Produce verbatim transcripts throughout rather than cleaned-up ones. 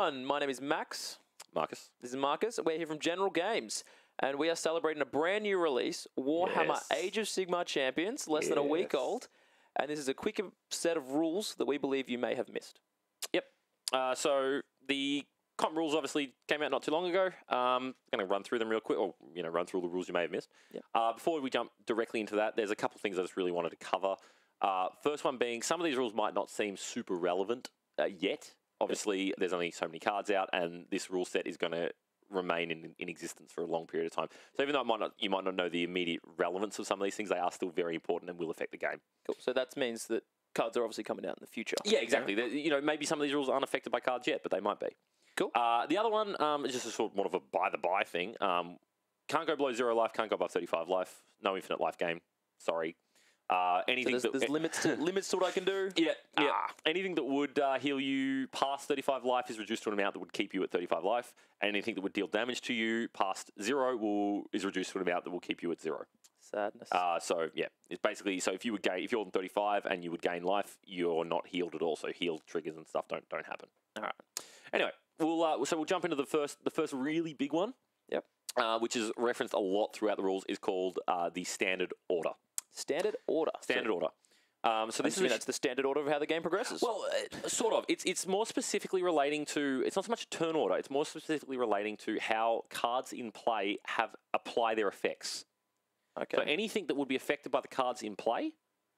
everyone. My name is Max. Marcus. This is Marcus. We're here from General Games, and we are celebrating a brand new release, Warhammer Yes. Age of Sigmar Champions, less than a week Yes. old. And this is a quick set of rules that we believe you may have missed. Yep. Uh, so the comp rules obviously came out not too long ago. Um, going to run through them real quick, or you know, run through all the rules you may have missed. Yep. Uh, before we jump directly into that, there's a couple of things I just really wanted to cover. Uh, first one being, some of these rules might not seem super relevant uh, yet. Obviously, yep. there's only so many cards out, and this rule set is going to remain in, in existence for a long period of time. So even though it might not, you might not know the immediate relevance of some of these things, they are still very important and will affect the game. Cool. So that means that cards are obviously coming out in the future. Yeah, exactly. Yeah. You know, maybe some of these rules aren't affected by cards yet, but they might be. Cool. Uh, the other one um, is just a sort of more of a by-the-by thing. Um, can't go below zero life, can't go above thirty-five life. No infinite life game. Sorry. Uh, anything so there's, that, there's limits to limits to what I can do. Yeah, yeah. Ah. Anything that would uh, heal you past thirty-five life is reduced to an amount that would keep you at thirty-five life. And anything that would deal damage to you past zero will is reduced to an amount that will keep you at zero. Sadness. Uh, so yeah, it's basically so if you would gain if you're on thirty-five and you would gain life, you're not healed at all. So healed triggers and stuff don't don't happen. All right. Anyway, we'll uh, so we'll jump into the first the first really big one. Yep. Uh, which is referenced a lot throughout the rules, is called uh, the standard order. Standard order. Standard so, order. Um, so this is that's the standard order of how the game progresses. Well, uh, sort of. It's it's more specifically relating to. It's not so much turn order. It's more specifically relating to how cards in play have apply their effects. Okay. So anything that would be affected by the cards in play,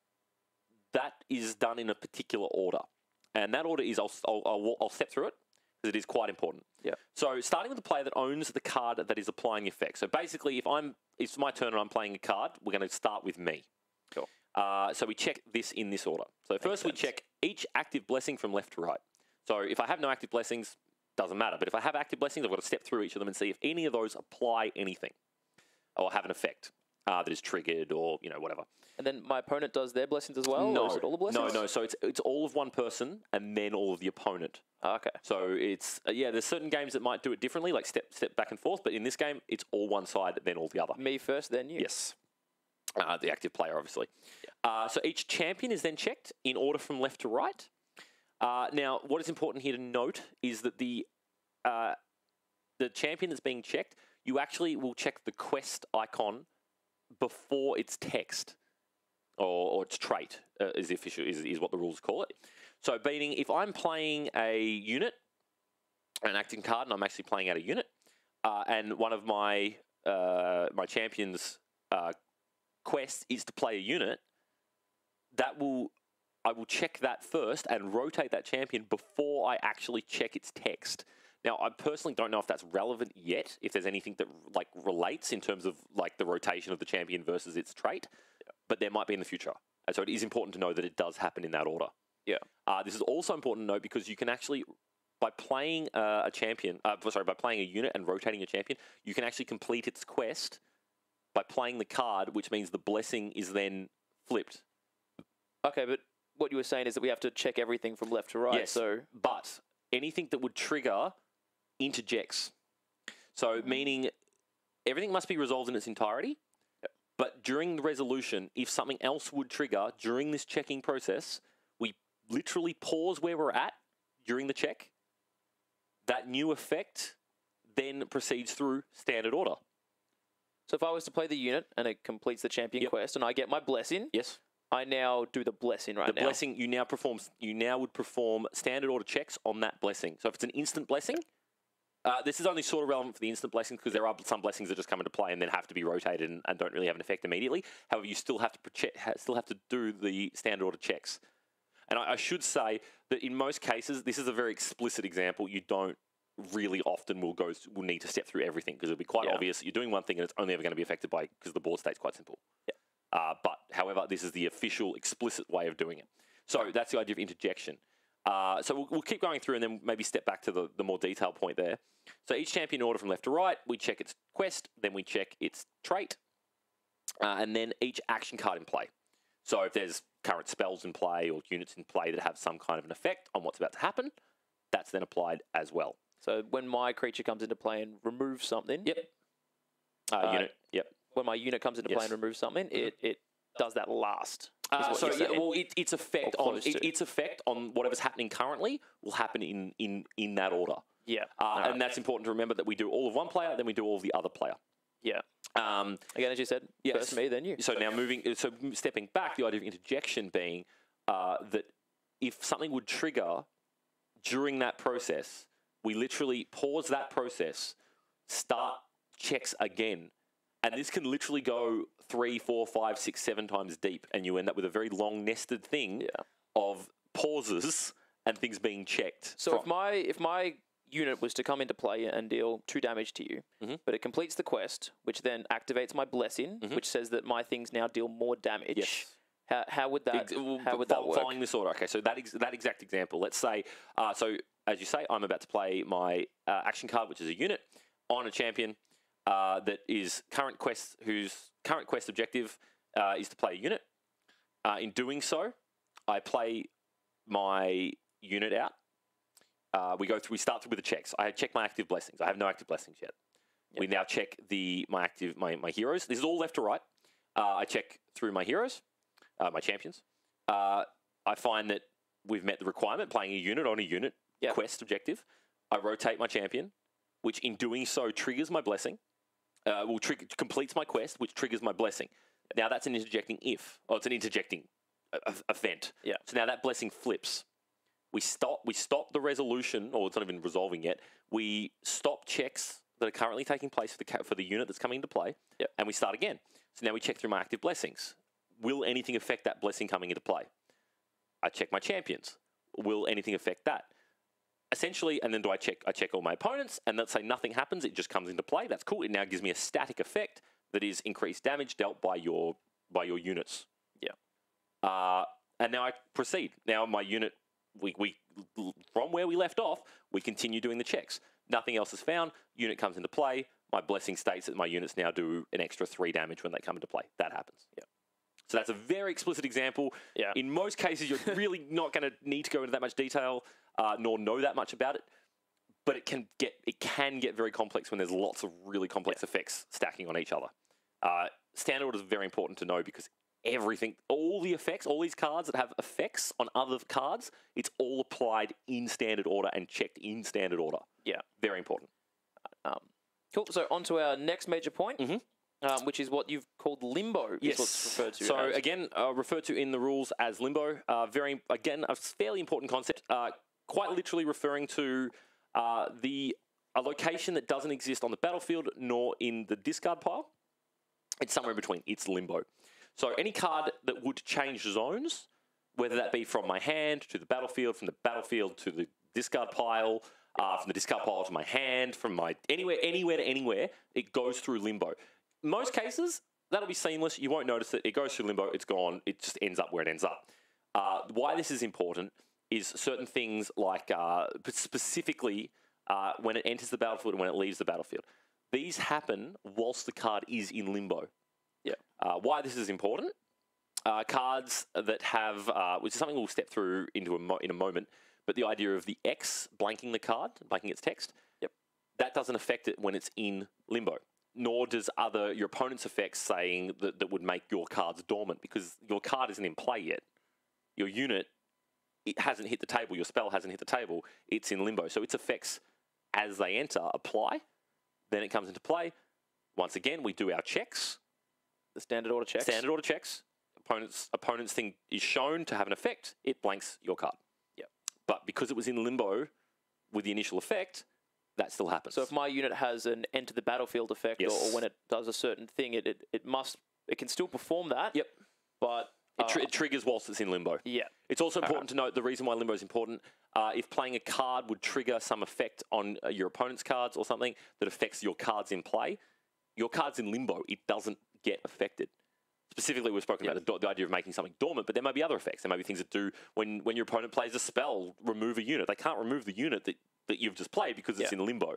that is done in a particular order, and that order is I'll I'll, I'll, I'll step through it because it is quite important. Yeah. So starting with the player that owns the card that is applying the effect. So basically, if I'm it's my turn and I'm playing a card, we're going to start with me. Cool. Uh, so we check this in this order. So first we check each active blessing from left to right. So if I have no active blessings, doesn't matter. But if I have active blessings, I've got to step through each of them and see if any of those apply anything or have an effect uh, that is triggered or, you know, whatever. And then my opponent does their blessings as well? No, or is it all the blessings? no, no. So it's it's all of one person and then all of the opponent. Okay. So it's, uh, yeah, there's certain games that might do it differently, like step step back and forth. But in this game, it's all one side, then all the other. Me first, then you? Yes. Uh, the active player, obviously. Yeah. Uh, so each champion is then checked in order from left to right. Uh, now, what is important here to note is that the uh, the champion that's being checked, you actually will check the quest icon before its text or, or its trait, uh, is the official is, is what the rules call it. So, meaning if I'm playing a unit, an acting card, and I'm actually playing out a unit, uh, and one of my uh, my champions uh, quest is to play a unit, that will I will check that first and rotate that champion before I actually check its text. Now, I personally don't know if that's relevant yet, if there's anything that like relates in terms of like the rotation of the champion versus its trait, but there might be in the future. And so it is important to know that it does happen in that order. Yeah. Uh, this is also important to note because you can actually, by playing uh, a champion, uh, sorry, by playing a unit and rotating a champion, you can actually complete its quest by playing the card, which means the blessing is then flipped. Okay, but what you were saying is that we have to check everything from left to right. Yes, so but anything that would trigger interjects. So meaning everything must be resolved in its entirety, yep. But during the resolution, if something else would trigger during this checking process, we literally pause where we're at during the check. That new effect then proceeds through standard order. So if I was to play the unit and it completes the champion yep. quest and I get my blessing, yes, I now do the blessing right the now. The blessing you now perform. You now would perform standard order checks on that blessing. So if it's an instant blessing, uh, this is only sort of relevant for the instant blessings because there are some blessings that just come into play and then have to be rotated and, and don't really have an effect immediately. However, you still have to check, still have to do the standard order checks. And I, I should say that in most cases, this is a very explicit example. You don't really often will go will need to step through everything because it'll be quite yeah. obvious that you're doing one thing and it's only ever going to be affected by because the board state's quite simple. Yeah. Uh, but however, this is the official explicit way of doing it. So that's the idea of interjection. Uh, so we'll, we'll keep going through and then maybe step back to the, the more detailed point there. So each champion order from left to right, we check its quest, then we check its trait, uh, and then each action card in play. So if there's current spells in play or units in play that have some kind of an effect on what's about to happen, that's then applied as well. So when my creature comes into play and removes something... Yep. Uh, uh, unit, yep. When my unit comes into yes. play and removes something, mm-hmm. it, it does that last. Uh, so yeah, well, it, its effect on it, its effect on whatever's happening currently will happen in, in, in that order. Yeah. Uh, All and right. that's important to remember that we do all of one player, then we do all of the other player. Yeah. Um, Again, as you said, yes. first me, then you. So now moving, so stepping back, the idea of interjection being uh, that if something would trigger during that process, we literally pause that process, start checks again. And this can literally go three, four, five, six, seven times deep, and you end up with a very long nested thing Yeah. of pauses and things being checked. So from- if my if my unit was to come into play and deal two damage to you, Mhm. but it completes the quest, which then activates my blessing, Mhm. which says that my things now deal more damage. Yes. How, how would that Ex- well, how would fo- that work? Following this order. Okay, so that ex- that exact example. Let's say, uh, so as you say, I'm about to play my uh, action card, which is a unit on a champion uh, that is current quest, whose current quest objective uh, is to play a unit. Uh, in doing so, I play my unit out. Uh, we go through. We start through with the checks. I check my active blessings. I have no active blessings yet. Yep. We now check the my active my my heroes. This is all left to right. Uh, I check through my heroes, uh, my champions. Uh, I find that we've met the requirement, playing a unit on a unit Yep. quest objective. I rotate my champion, which in doing so triggers my blessing. Uh, will trigger completes my quest, which triggers my blessing. Now that's an interjecting if, or it's an interjecting uh, event. Yeah. So now that blessing flips. We stop. We stop the resolution, or it's not even resolving yet. We stop checks that are currently taking place for the ca- for the unit that's coming into play, Yep. and we start again. So now we check through my active blessings. Will anything affect that blessing coming into play? I check my champions. Will anything affect that? Essentially, and then do I check? I check all my opponents, and let's say nothing happens. It just comes into play. That's cool. It now gives me a static effect that is increased damage dealt by your by your units. Yeah. Uh, and now I proceed. Now my unit. We, we from where we left off, we continue doing the checks. Nothing else is found. Unit comes into play. My blessing states that my units now do an extra three damage when they come into play. That happens. Yeah. So that's a very explicit example. Yeah. In most cases, you're really not going to need to go into that much detail, uh, nor know that much about it. But it can get it can get very complex when there's lots of really complex effects stacking on each other. Uh, standard order is very important to know because everything, all the effects, all these cards that have effects on other cards, it's all applied in standard order and checked in standard order. Yeah. Very important. Um, cool. So on to our next major point, Mhm. um, which is what you've called limbo. Is what's referred to So as. again, uh, referred to in the rules as limbo. Uh, very again, a fairly important concept. Uh, quite literally referring to uh, the a location that doesn't exist on the battlefield nor in the discard pile. It's somewhere in between. It's limbo. So any card that would change zones, whether that be from my hand to the battlefield, from the battlefield to the discard pile, uh, from the discard pile to my hand, from my anywhere, anywhere to anywhere, it goes through limbo. Most cases, that'll be seamless. You won't notice it. It goes through limbo. It's gone. It just ends up where it ends up. Uh, why this is important is certain things like uh, specifically uh, when it enters the battlefield and when it leaves the battlefield. These happen whilst the card is in limbo. Yeah. Uh, why this is important? Uh, cards that have, uh, which is something we'll step through into a mo- in a moment, but the idea of the X blanking the card, blanking its text, Yep. that doesn't affect it when it's in limbo. Nor does other your opponent's effects saying that, that would make your cards dormant because your card isn't in play yet. Your unit, it hasn't hit the table. Your spell hasn't hit the table. It's in limbo. So its effects, as they enter, apply. Then it comes into play. Once again, we do our checks. The standard order checks. Standard order checks. Opponent's opponent's thing is shown to have an effect. It blanks your card. Yeah. But because it was in limbo with the initial effect, that still happens. So if my unit has an enter the battlefield effect, Yes. or, or when it does a certain thing, it, it it must it can still perform that. Yep. But It, tr- uh, it triggers whilst it's in limbo. yeah. It's also important to note the reason why limbo is important. Uh, if playing a card would trigger some effect on uh, your opponent's cards or something that affects your cards in play, your card's in limbo. It doesn't get affected. Specifically, we've spoken Yeah. about the, do- the idea of making something dormant, but there may be other effects. There may be things that do when, when your opponent plays a spell, remove a unit. They can't remove the unit that, that you've just played because it's Yeah. in limbo.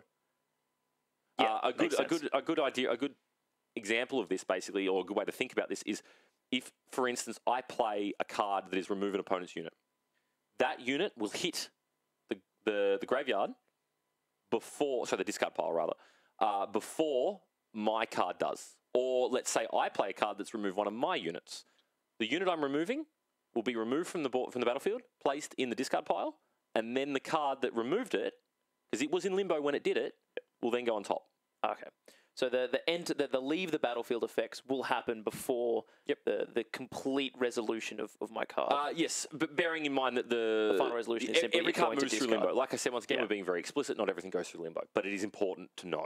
Yeah, uh, a good makes a sense. good a good idea, a good example of this, basically, or a good way to think about this is if, for instance, I play a card that is remove an opponent's unit. That unit will hit the the, the graveyard before, so the discard pile rather, uh, before my card does. Or let's say I play a card that's removed one of my units. The unit I'm removing will be removed from the board, from the battlefield, placed in the discard pile, and then the card that removed it because it was in limbo when it did it, will then go on top. Okay. So the the end the, the leave the battlefield effects will happen before Yep. the the complete resolution of, of my card. Uh, yes, but bearing in mind that the, The final resolution is e- simply every going card to moves through discard. limbo. Like I said, once again, Yeah. we're being very explicit. Not everything goes through limbo, but it is important to know.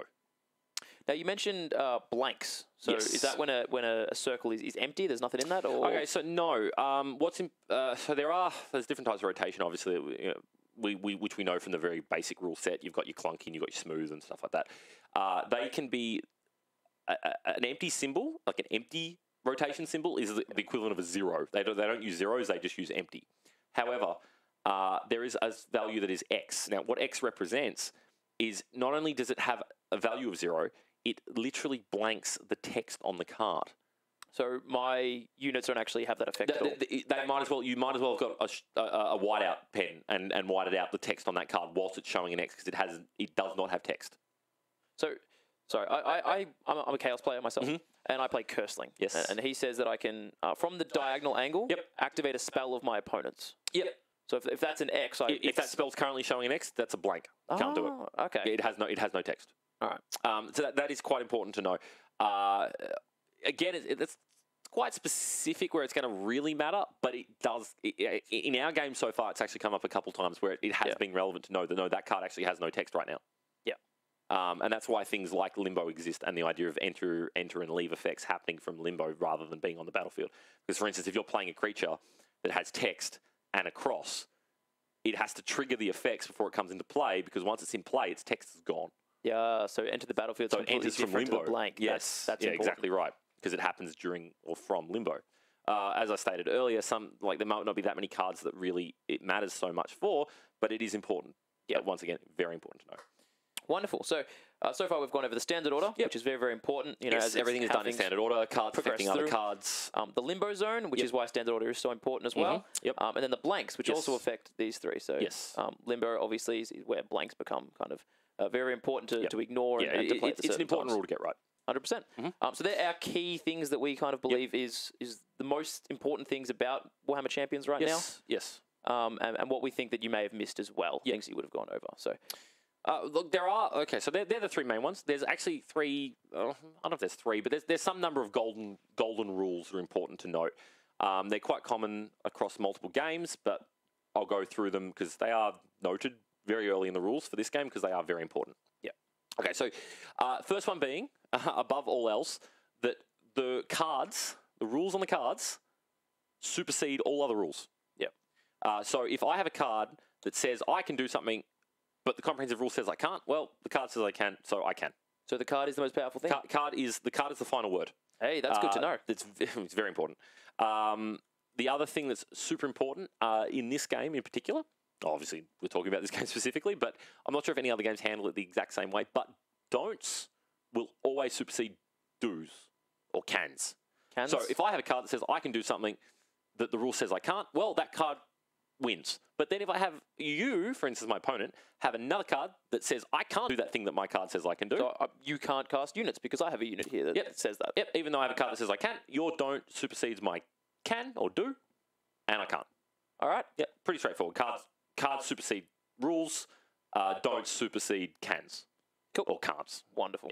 Now you mentioned uh, blanks. So Yes. is that when a when a, a circle is, is empty? There's nothing in that, or Okay, so no. Um, what's in, uh, so there are there's different types of rotation. Obviously, you know, we, we which we know from the very basic rule set. You've got your clunky, and you've got your smooth, and stuff like that. Uh, they can be a, a, an empty symbol, like an empty rotation symbol, is the, the equivalent of a zero. They don't they don't use zeros. They just use empty. However, uh, there is a value that is X. Now, what X represents is not only does it have a value of zero, it literally blanks the text on the card. So my units don't actually have that effect at all. They, they, they might as well. You might as well have got a, sh- a, a whiteout pen and, and whited out the text on that card whilst it's showing an X because it has it does not have text. So, sorry, I, I, I I'm, a, I'm a chaos player myself, Mhm. and I play Curseling. Yes. And, and he says that I can, uh, from the diagonal angle, Yep. activate a spell of my opponent's. Yep. So if, if that's an X, I If, if that spell's currently showing an X, that's a blank. Can't do it. Oh, okay. It has no. It has no text. All right. Um, so that, that is quite important to know. Uh, again, it, it, it's quite specific where it's going to really matter, but it does. It, in our game so far, it's actually come up a couple times where it, it has Yeah. been relevant to know that no, that card actually has no text right now. Yeah. Um, and that's why things like limbo exist, and the idea of enter, enter and leave effects happening from limbo rather than being on the battlefield. Because, for instance, if you're playing a creature that has text and a cross, it has to trigger the effects before it comes into play. Because once it's in play, its text is gone. Yeah. So enter the battlefield. So it completely enters from different to limbo. the blank. Yes, That's, that's yeah, important. exactly right. Because it happens during or from limbo. Uh, as I stated earlier, some like there might not be that many cards that really it matters so much for, but it is important. Yeah. But once again, very important to know. Wonderful. So uh, so far we've gone over the standard order, Yep. which is very very important. You know, Yes, as everything is how done in things standard order. Cards progress affecting other through. cards. Um, the limbo zone, which Yep. is why standard order is so important as well. Mhm. Yep. Um, and then the blanks, which Yes. also affect these three. So Yes. um, limbo obviously is where blanks become kind of uh, very important to, Yep. to ignore Yeah, and, and to it- play it's, at it's an certain important times. rule to get right. one hundred percent. Mhm. Um, so they're our key things that we kind of believe is is the most important things about Warhammer Champions right Yes. Yes. now, um, and, and what we think that you may have missed as well, Yeah. things that you would have gone over. So Uh, look, there are okay. So they're, they're the three main ones. There's actually three. Uh, I don't know if there's three, but there's there's some number of golden golden rules that are important to note. Um, they're quite common across multiple games, but I'll go through them because they are noted very early in the rules for this game because they are very important. Yeah. Okay. So uh, first one being uh, above all else that the cards, the rules on the cards, supersede all other rules. Yep. Uh, so if I have a card that says I can do something, but the comprehensive rule says I can't, well, the card says I can, so I can. so the card is the most powerful thing. Card, card is the card is the final word. Hey, that's good to Uh, know. It's it's very important. Um, the other thing that's super important uh, in this game in particular, obviously we're talking about this game specifically, but I'm not sure if any other games handle it the exact same way. But don'ts will always supersede do's or cans. Cans? So if I have a card that says I can do something that the rule says I can't, well, that card wins. But then if I have you, for instance, my opponent, have another card that says I can't do that thing that my card says I can do. So, uh, you can't cast units because I have a unit here that Yep. says that. Yep, even though I have a card that says I can, your don't supersedes my can or do, and I can't. All right. Yep, pretty straightforward. Cards cards supersede rules, uh, don't supersede cans. Cool. Or can'ts. Wonderful.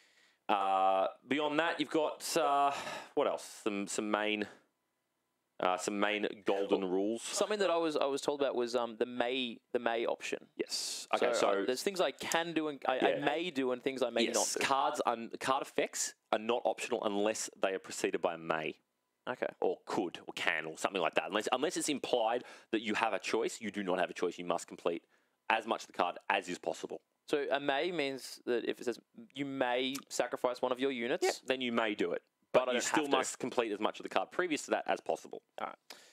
Uh, beyond that, you've got, uh, what else? Some some main uh, some main golden rules. Something that I was I was told about was um the may the may option. Yes. Okay, so, so, uh, there's things I can do and I, I Yeah. may do and things I may yes, not do. cards un- card effects are not optional unless they are preceded by a may. Okay. Or could, or can, or something like that. Unless, unless it's implied that you have a choice, you do not have a choice. You must complete as much of the card as is possible. So a may means that if it says you may sacrifice one of your units, Then you may do it. But But I you don't still have to. must complete as much of the card previous to that as possible. All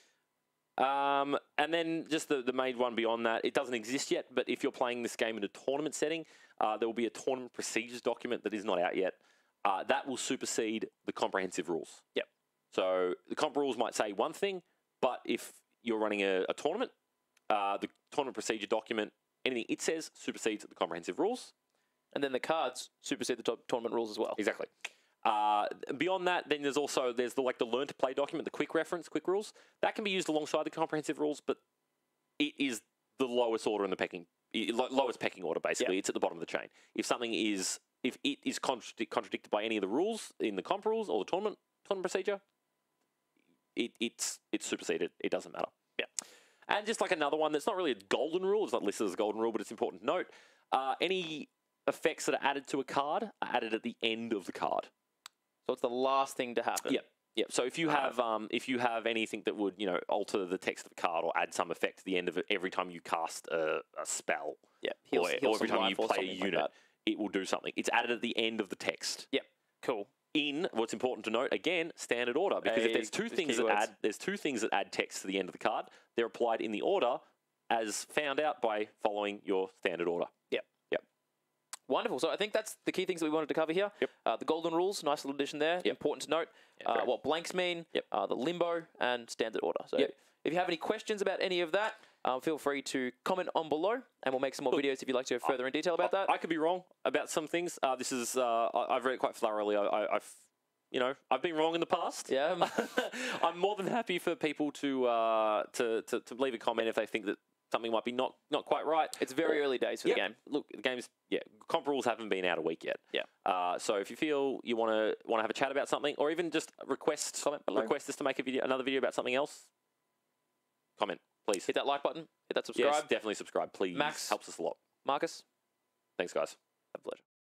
Um, and then just the, the main one beyond that, it doesn't exist yet, but if you're playing this game in a tournament setting, uh, there will be a tournament procedures document that is not out yet. Uh, that will supersede the comprehensive rules. Yep. So the comp rules might say one thing, but if you're running a, a tournament, uh, the tournament procedure document, anything it says supersedes the comprehensive rules. and then the cards supersede the top tournament rules as well. Exactly. Uh, beyond that, then there's also there's the like the learn to play document, the quick reference, quick rules. That can be used alongside the comprehensive rules, but it is the lowest order in the pecking i- lo- lowest pecking order, basically. It's at the bottom of the chain. If something is, if it is contradic- contradicted by any of the rules in the comp rules or the tournament tournament procedure, it, it's it's superseded. It doesn't matter. Yeah. And just like another one that's not really a golden rule, it's not listed as a golden rule, but it's important to note, uh, any effects that are added to a card are added at the end of the card. So it's the last thing to happen. Yep. Yep. So if you have um, if you have anything that would, you know, alter the text of the card or add some effect to the end of it every time you cast a, a spell, Yeah. or, or every time you play a unit, like it will do something. It's added at the end of the text. Yep. Cool. In what's important to note again, standard order, because Hey, if there's two things that keywords. add there's two things that add text to the end of the card, they're applied in the order as found out by following your standard order. Yep. Yep. Wonderful. So I think that's the key things that we wanted to cover here. Yep. Uh, the golden rules, nice little addition there. Yep. Important to note. Yeah, uh, very. what blanks mean. Yep. Uh, the limbo and standard order. So Yep. if you have any questions about any of that, um, feel free to comment on below, and we'll make some more Look, videos if you'd like to go further in detail about that. I, I could be wrong about some things. Uh, this is uh, I, I've read it quite thoroughly. I, I, I've you know I've been wrong in the past. Yeah. I'm more than happy for people to, uh, to to to leave a comment if they think that something might be not not quite right. It's very early days for Yeah. the game. Look, the game's yeah. Comp rules haven't been out a week yet. Yeah. Uh, so if you feel you want to want to have a chat about something, or even just request Comment below. request us to make a video, another video about something else, comment please. Hit that like button. Hit that subscribe. Yes, definitely subscribe, please. Max. Helps us a lot. Marcus, Thanks, guys. have a pleasure.